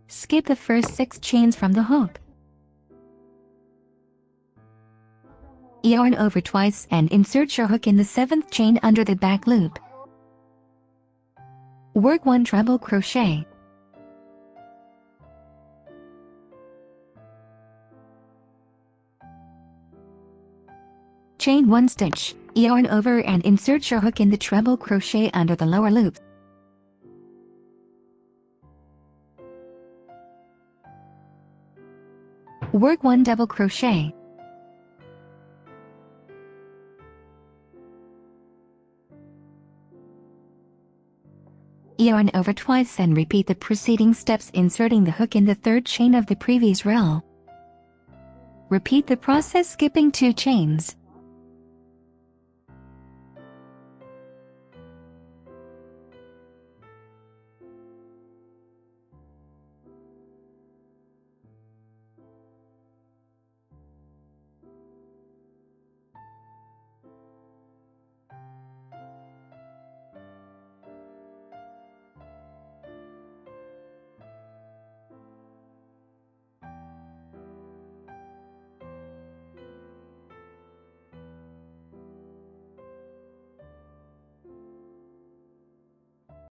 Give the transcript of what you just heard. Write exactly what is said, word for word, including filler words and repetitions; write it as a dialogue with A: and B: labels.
A: Skip the first six chains from the hook. Yarn over twice and insert your hook in the seventh chain under the back loop. Work one treble crochet. Chain one stitch, yarn over and insert your hook in the treble crochet under the lower loop. Work one double crochet. Yarn over twice and repeat the preceding steps, inserting the hook in the third chain of the previous row. Repeat the process, skipping two chains.